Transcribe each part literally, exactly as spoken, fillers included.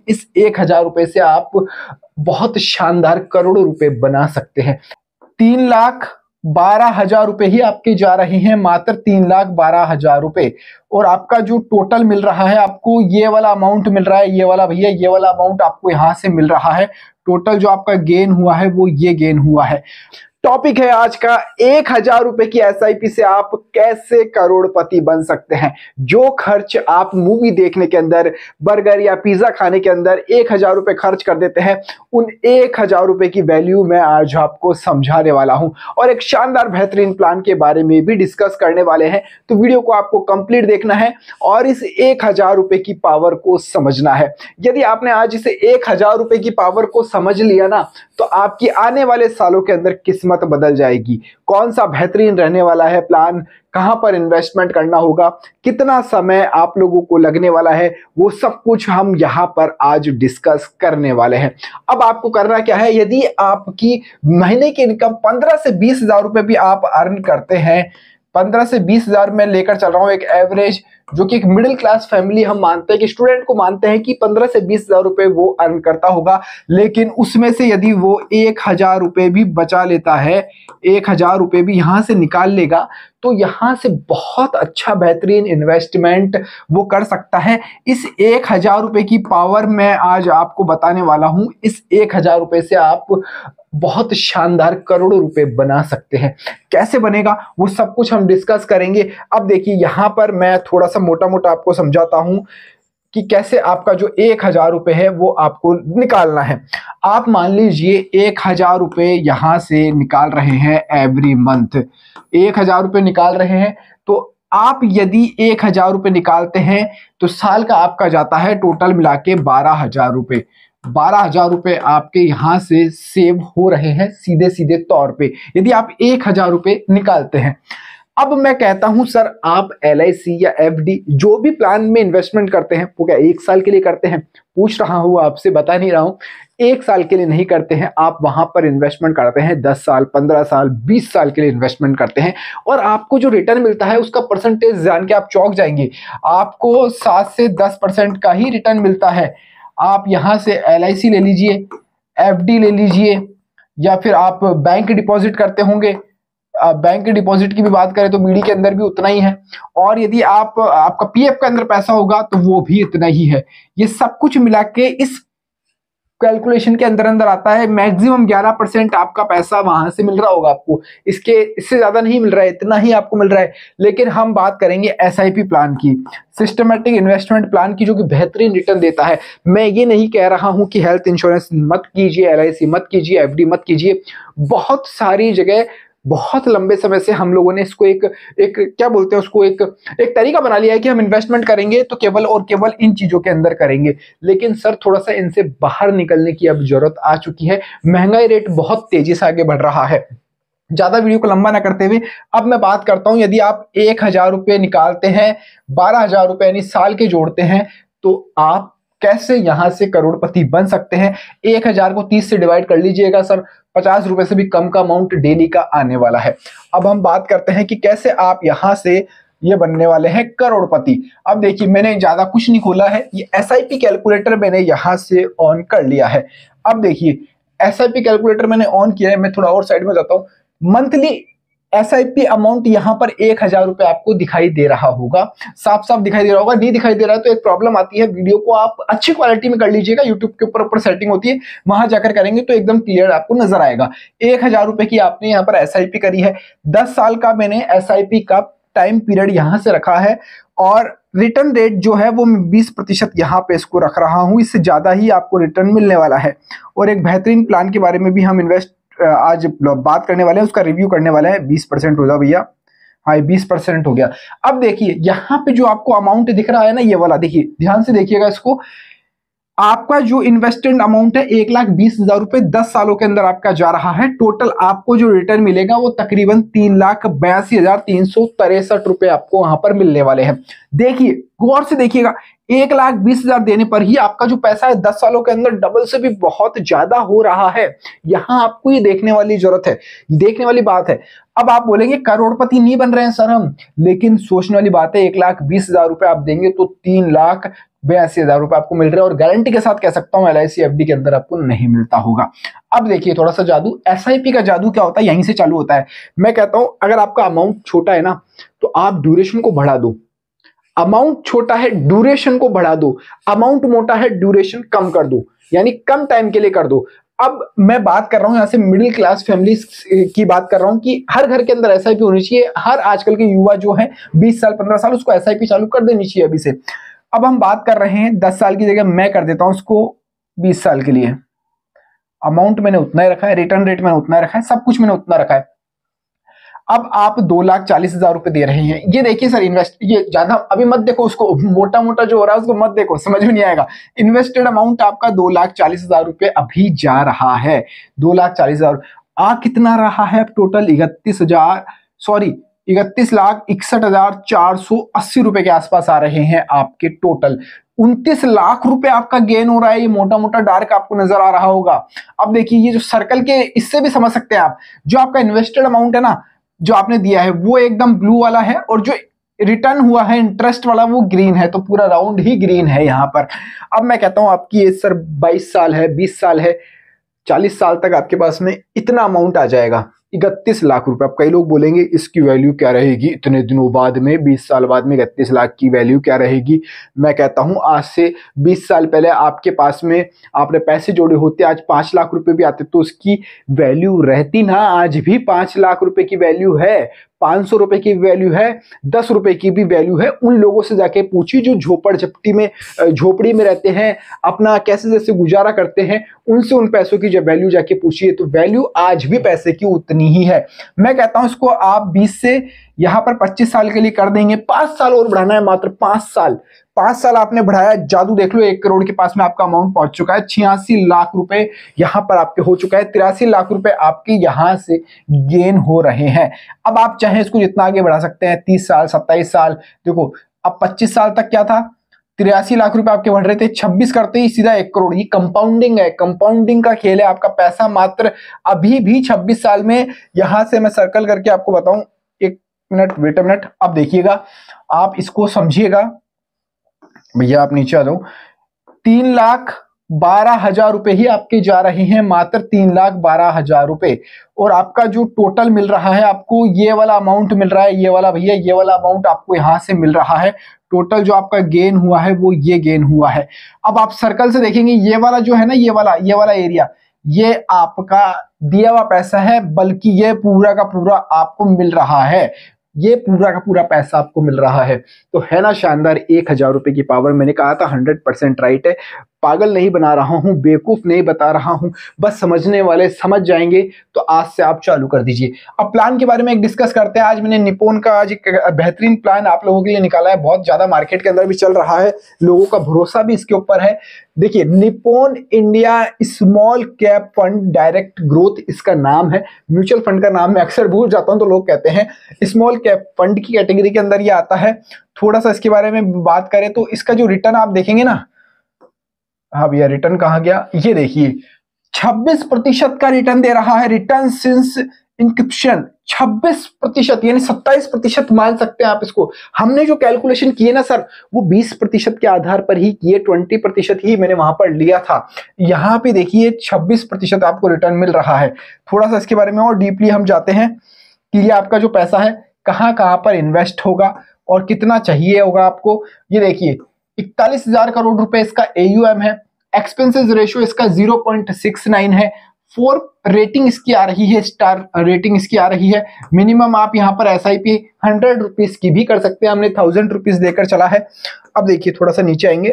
इस एक हजार रुपए से आप बहुत शानदार करोड़ों रुपए बना सकते हैं। तीन लाख बारह हजार रुपए ही आपके जा रहे हैं, मात्र तीन लाख बारह हजार रुपए। और आपका जो टोटल मिल रहा है, आपको ये वाला अमाउंट मिल रहा है, ये वाला भैया ये वाला अमाउंट आपको यहां से मिल रहा है। टोटल जो आपका गेन हुआ है वो ये गेन हुआ है। टॉपिक है आज का, एक हजार रुपए की एसआईपी से आप कैसे करोड़पति बन सकते हैं। जो खर्च आप मूवी देखने के अंदर, बर्गर या पिज्जा खाने के अंदर एक हजार रुपए खर्च कर देते हैं, उन एक हजार रुपए की वैल्यू मैं आज आपको समझाने वाला हूं और एक शानदार बेहतरीन प्लान के बारे में भी डिस्कस करने वाले हैं। तो वीडियो को आपको कंप्लीट देखना है और इस एक हजार रुपए की पावर को समझना है। यदि आपने आज इसे एक हजार रुपए की पावर को समझ लिया ना, तो आपकी आने वाले सालों के अंदर किस्मत बदल जाएगी। कौन सा बेहतरीन रहने वाला है प्लान, कहां पर इन्वेस्टमेंट करना होगा, कितना समय आप लोगों को लगने वाला है, वो सब कुछ हम यहां पर आज डिस्कस करने वाले हैं। अब आपको करना क्या है, यदि आपकी महीने की इनकम पंद्रह से बीस हजार रुपए भी आप अर्न करते हैं, पंद्रह से बीस हजार में लेकर चल रहा हूं एक एवरेज, जो कि एक मिडिल क्लास फैमिली हम मानते हैं कि स्टूडेंट को मानते हैं कि पंद्रह से बीस हजार रुपए वो अर्न करता होगा, लेकिन उसमें से यदि वो एक हजार रुपए भी बचा लेता है, एक हजार रुपए भी यहां से निकाल लेगा, तो यहां से बहुत अच्छा बेहतरीन इन्वेस्टमेंट वो कर सकता है। इस एक हजार रुपए की पावर मैं आज आपको बताने वाला हूं। इस एक हजार रुपए से आप बहुत शानदार करोड़ों रुपए बना सकते हैं। कैसे बनेगा वो सब कुछ हम डिस्कस करेंगे। अब देखिए यहां पर मैं थोड़ा सा मोटा मोटा आपको समझाता हूं कि कैसे आपका जो एक हजार रुपए है वो आपको निकालना है। आप मान लीजिए एक हजार रुपए यहां से निकाल रहे हैं एवरी मंथ, एक हजार रुपए निकाल रहे हैं, तो आप यदि एक हजार रुपए निकालते हैं तो साल का आपका जाता है टोटल मिला के बारह हजार रुपए। बारह हजार रुपए आपके यहां से सेव हो रहे हैं सीधे सीधे तौर पे, यदि आप एक हजार रुपए निकालते हैं। अब मैं कहता हूं सर, आप एल आई सी या एफ डी जो भी प्लान में इन्वेस्टमेंट करते हैं वो क्या एक साल के लिए करते हैं? पूछ रहा हूं आपसे, बता नहीं रहा हूं। एक साल के लिए नहीं करते हैं, आप वहां पर इन्वेस्टमेंट करते हैं दस साल, पंद्रह साल, बीस साल के लिए इन्वेस्टमेंट करते हैं और आपको जो रिटर्न मिलता है उसका परसेंटेज जान के आप चौंक जाएंगे। आपको सात से दस परसेंट का ही रिटर्न मिलता है। आप यहां से एल आई सी ले लीजिए, एफ डी ले लीजिए, या फिर आप बैंक डिपॉजिट करते होंगे, बैंक डिपॉजिट की भी बात करें तो बीडी के अंदर भी उतना ही है, और यदि आप आपका पी एफ के अंदर पैसा होगा तो वो भी इतना ही है। ये सब कुछ मिला के इस कैलकुलेशन के अंदर अंदर आता है। मैक्सिमम ग्यारह परसेंट आपका पैसा वहां से मिल रहा होगा आपको, इसके इससे ज्यादा नहीं मिल रहा है, इतना ही आपको मिल रहा है। लेकिन हम बात करेंगे एस आई पी प्लान की, सिस्टमेटिक इन्वेस्टमेंट प्लान की, जो कि बेहतरीन रिटर्न देता है। मैं ये नहीं कह रहा हूं कि हेल्थ इंश्योरेंस मत कीजिए, एल आई सी मत कीजिए, एफ डी मत कीजिए। बहुत सारी जगह बहुत लंबे समय से हम लोगों ने इसको एक एक क्या बोलते हैं उसको एक एक तरीका बना लिया है कि हम इन्वेस्टमेंट करेंगे तो केवल और केवल इन चीजों के अंदर करेंगे। लेकिन सर थोड़ा सा इनसे बाहर निकलने की अब जरूरत आ चुकी है। महंगाई रेट बहुत तेजी से आगे बढ़ रहा है। ज्यादा वीडियो को लंबा ना करते हुए अब मैं बात करता हूं, यदि आप एक हजार रुपये निकालते हैं, बारह हजार रुपये यानी साल के जोड़ते हैं, तो आप कैसे यहां से करोड़पति बन सकते हैं। एक हजार को तीस से डिवाइड कर लीजिएगा सर, पचास रुपए से भी कम का अमाउंट डेली का आने वाला है। अब हम बात करते हैं कि कैसे आप यहां से ये बनने वाले हैं करोड़पति। अब देखिए मैंने ज्यादा कुछ नहीं खोला है, ये एस आई पी कैलकुलेटर मैंने यहां से ऑन कर लिया है। अब देखिए एस आई पी कैलकुलेटर मैंने ऑन किया है, मैं थोड़ा और साइड में जाता हूं। Monthly S I P amount यहां पर एक हजार रुपए आपको दिखाई दे रहा होगा, साफ साफ दिखाई दे रहा होगा। नहीं दिखाई दे रहा है तो एक प्रॉब्लम आती है, वीडियो को आप अच्छी क्वालिटी में कर लीजिएगा, यूट्यूब के ऊपर ऊपर सेटिंग होती है, वहां जाकर करेंगे तो एकदम क्लियर आपको नजर आएगा। एक हजार रुपए की आपने यहाँ पर एस आई पी करी है, दस साल का मैंने एस आई पी का टाइम पीरियड यहां से रखा है और रिटर्न रेट जो है वो बीस प्रतिशत यहाँ पे इसको रख रहा हूं, इससे ज्यादा ही आपको रिटर्न मिलने वाला है। और एक बेहतरीन प्लान के बारे में भी हम इन्वेस्ट आज बात करने वाले हैं, उसका रिव्यू करने वाले हैं। बीस परसेंट हो जाओ भैया, हाँ बीस परसेंट हो गया। अब देखिए यहाँ पे जो आपको अमाउंट दिख रहा है ना, ये वाला देखिए, ध्यान से देखिएगा इसको। आपका जो इन्वेस्टेड अमाउंट है एक लाख बीस हजार रुपए दस सालों के अंदर आपका जा रहा है। टोटल आपको जो रिटर्न मिलेगा वो तकरीबन तीन लाख बयासी हजार तीन सौ तिरसठ रुपए आपको वहां पर मिलने वाले हैं। देखिए गौर से देखिएगा, एक लाख बीस हजार देने पर ही आपका जो पैसा है दस सालों के अंदर डबल से भी बहुत ज्यादा हो रहा है। यहां आपको ये देखने वाली जरूरत है, देखने वाली बात है। अब आप बोलेंगे करोड़पति नहीं बन रहे हैं सर हम, लेकिन सोचने वाली बात है, एक लाख बीस हजार रुपए आप देंगे तो तीन लाख बयासी हजार रुपए आपको मिल रहे हैं, और गारंटी के साथ कह सकता हूं L I C F D के अंदर आपको नहीं मिलता होगा। अब देखिए थोड़ा सा जादू, एस आई पी का जादू क्या होता है, यहीं से चालू होता है। मैं कहता हूं अगर आपका अमाउंट छोटा है ना, तो आप ड्यूरेशन को बढ़ा दो। अमाउंट छोटा है, ड्यूरेशन को बढ़ा दो। अमाउंट मोटा है, ड्यूरेशन कम कर दो, यानी कम टाइम के लिए कर दो। अब मैं बात कर रहा हूं यहां से मिडिल क्लास फैमिली की बात कर रहा हूं कि हर घर के अंदर एस आई पी होनी चाहिए। हर आजकल के युवा जो है बीस साल पंद्रह साल, उसको एस आई पी चालू कर देनी चाहिए अभी से। अब हम बात कर रहे हैं दस साल की जगह मैं कर देता हूं उसको बीस साल के लिए। अमाउंट मैंने उतना ही रखा है, रिटर्न रेट मैंने उतना रखा है, सब कुछ मैंने उतना रखा है। अब आप दो लाख चालीस हजार रुपए दे रहे हैं। ये देखिए सर, इन्वेस्ट ये ज्यादा अभी मत देखो, उसको मोटा मोटा जो हो रहा है उसको मत देखो, समझ में नहीं आएगा। इन्वेस्टेड अमाउंट आपका दो लाख चालीस हजार रुपए अभी जा रहा है। दो लाख चालीस हजार आ कितना रहा है अब टोटल, इकतीस हजार सॉरी इकतीस लाख इकसठ हजार चार सौ अस्सी रुपए के आसपास आ रहे हैं आपके टोटल। उनतीस लाख रुपए आपका गेन हो रहा है। ये मोटा मोटा डार्क आपको नजर आ रहा होगा। अब देखिए ये जो सर्कल के, इससे भी समझ सकते हैं आप, जो आपका इन्वेस्टेड अमाउंट है ना, जो आपने दिया है वो एकदम ब्लू वाला है, और जो रिटर्न हुआ है इंटरेस्ट वाला वो ग्रीन है, तो पूरा राउंड ही ग्रीन है यहाँ पर। अब मैं कहता हूं आपकी एज सर बाईस साल है, बीस साल है, चालीस साल तक आपके पास में इतना अमाउंट आ जाएगा, इकतीस लाख रुपए। अब कई लोग बोलेंगे इसकी वैल्यू क्या रहेगी इतने दिनों बाद में, बीस साल बाद में इकतीस लाख की वैल्यू क्या रहेगी। मैं कहता हूं आज से बीस साल पहले आपके पास में आपने पैसे जोड़े होते, आज पांच लाख रुपए भी आते तो उसकी वैल्यू रहती ना। आज भी पांच लाख रुपए की वैल्यू है, पांच सौ रुपए की वैल्यू है, दस रुपए की भी वैल्यू है। उन लोगों से जाके पूछिए जो झोपड़ झपटी में झोपड़ी में रहते हैं, अपना कैसे जैसे गुजारा करते हैं, उनसे उन पैसों की जब वैल्यू जाके पूछिए तो वैल्यू आज भी पैसे की उतनी ही है। मैं कहता हूं इसको आप बीस से यहां पर पच्चीस साल के लिए कर देंगे, पांच साल और बढ़ाना है, मात्र पांच साल। पांच साल आपने बढ़ाया, जादू देख लो, एक करोड़ के पास में आपका अमाउंट पहुंच चुका है। छियासी लाख रुपए यहां पर आपके हो चुका है, तिरासी लाख रुपए आपके यहां से गेन हो रहे हैं। अब आप चाहें इसको जितना आगे बढ़ा सकते हैं, तीस साल सत्ताईस साल, देखो अब पच्चीस साल तक क्या था, तिरासी लाख रुपए आपके बढ़ रहे थे, छब्बीस करते ही सीधा एक करोड़। ये कंपाउंडिंग है, कंपाउंडिंग का खेल है। आपका पैसा मात्र अभी भी छब्बीस साल में, यहां से मैं सर्कल करके आपको बताऊं, एक मिनट वेट अ मिनट, अब देखिएगा आप इसको समझिएगा भैया, आप नीचे आ जाओ। तीन लाख बारह हजार रुपए ही आपके जा रहे हैं, मात्र तीन लाख बारह हजार रुपए। और आपका जो टोटल मिल रहा है आपको, ये वाला अमाउंट मिल रहा है, ये वाला भैया, ये वाला अमाउंट आपको यहां से मिल रहा है। टोटल जो आपका गेन हुआ है वो ये गेन हुआ है। अब आप सर्कल से देखेंगे, ये वाला जो है ना, ये वाला ये वाला एरिया, ये आपका दिया हुआ पैसा है, बल्कि ये पूरा का पूरा आपको मिल रहा है। ये पूरा का पूरा पैसा आपको मिल रहा है। तो है ना शानदार, एक हजार रुपए की पावर। मैंने कहा था हंड्रेड परसेंट राइट है। पागल नहीं बना रहा हूं, बेवकूफ नहीं बता रहा हूं, बस समझने वाले समझ जाएंगे। तो आज से आप चालू कर दीजिए। अब प्लान के बारे में एक डिस्कस करते हैं। आज मैंने निपोन का आज एक बेहतरीन प्लान आप लोगों के लिए निकाला है, बहुत ज्यादा मार्केट के अंदर भी चल रहा है, लोगों का भरोसा भी इसके ऊपर है। देखिए, Nippon India small cap fund direct growth इसका नाम है। म्यूचुअल फंड का नाम मैं अक्सर भूल जाता हूं, तो लोग कहते हैं स्मॉल कैप फंड की कैटेगरी के अंदर ये आता है। थोड़ा सा इसके बारे में बात करें तो इसका जो रिटर्न आप देखेंगे ना, हाँ भैया रिटर्न कहां गया, ये देखिए छब्बीस प्रतिशत का रिटर्न दे रहा है। रिटर्न सिंस इंक्रिप्शन छब्बीस प्रतिशत, यानी सत्ताईस प्रतिशत मान सकते हैं आप इसको। हमने जो कैलकुलेशन किए ना सर, वो बीस प्रतिशत के आधार पर ही किए, बीस प्रतिशत ही मैंने वहां पर लिया था। यहां पे देखिए छब्बीस प्रतिशत आपको रिटर्न मिल रहा है। थोड़ा सा इसके बारे में और डीपली हम जाते हैं कि ये आपका जो पैसा है कहां कहां पर इन्वेस्ट होगा और कितना चाहिए होगा आपको। ये देखिए इकतालीस हजार करोड़ रुपए इसका एयूएम है। एक्सपेंसेस रेशियो इसका ज़ीरो पॉइंट सिक्स नाइन है। फोर रेटिंग इसकी आ रही है, स्टार रेटिंग इसकी आ रही है। मिनिमम आप यहां पर S I P hundred rupees की भी कर सकते हैं, हमने थाउजेंड रुपीज देकर चला है। अब देखिए थोड़ा सा नीचे आएंगे,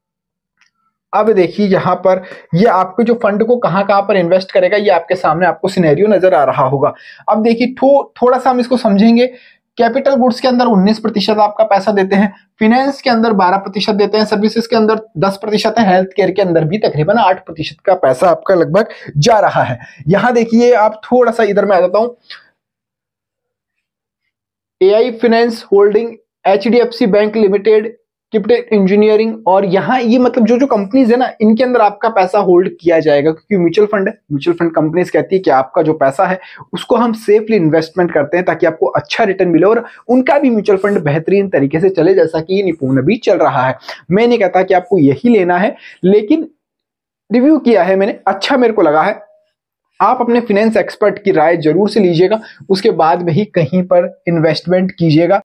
अब देखिए यहां पर ये आपके जो फंड को कहां कहां पर इन्वेस्ट करेगा, ये आपके सामने आपको सिनेरियो नजर आ रहा होगा। अब देखिए थो, थोड़ा सा हम इसको समझेंगे। कैपिटल गुड्स के अंदर उन्नीस प्रतिशत आपका पैसा देते हैं, फाइनेंस के अंदर बारह प्रतिशत देते हैं, सर्विसेज के अंदर दस प्रतिशत है, हेल्थ केयर के अंदर भी तकरीबन आठ प्रतिशत का पैसा आपका लगभग जा रहा है। यहां देखिए आप थोड़ा सा इधर में आ जाता हूं, AI finance holding, HDFC bank limited, किपटेक इंजीनियरिंग, और यहाँ ये मतलब जो जो कंपनीज है ना, इनके अंदर आपका पैसा होल्ड किया जाएगा, क्योंकि म्यूचुअल फंड है। म्यूचुअल फंड कंपनीज कहती है कि आपका जो पैसा है उसको हम सेफली इन्वेस्टमेंट करते हैं ताकि आपको अच्छा रिटर्न मिले, और उनका भी म्यूचुअल फंड बेहतरीन तरीके से चले, जैसा कि ये निपुण अभी चल रहा है। मैं नहीं कहता कि आपको यही लेना है, लेकिन रिव्यू किया है मैंने, अच्छा मेरे को लगा है। आप अपने फाइनेंस एक्सपर्ट की राय जरूर से लीजिएगा, उसके बाद में ही कहीं पर इन्वेस्टमेंट कीजिएगा।